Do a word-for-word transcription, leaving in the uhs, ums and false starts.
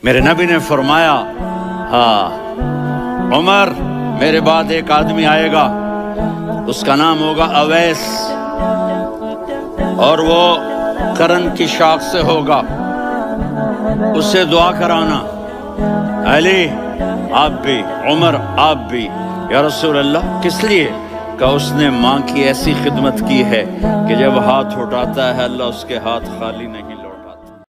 मेरे नबी ने फरमाया, हाँ उमर, मेरे बाद एक आदमी आएगा, उसका नाम होगा अवैस, और वो करन की शाख से होगा, उससे दुआ कराना। अली आप भी, उमर आप भी। या रसूल अल्लाह, किस लिए? का उसने माँ की ऐसी खिदमत की है कि जब हाथ उठाता है अल्लाह उसके हाथ खाली नहीं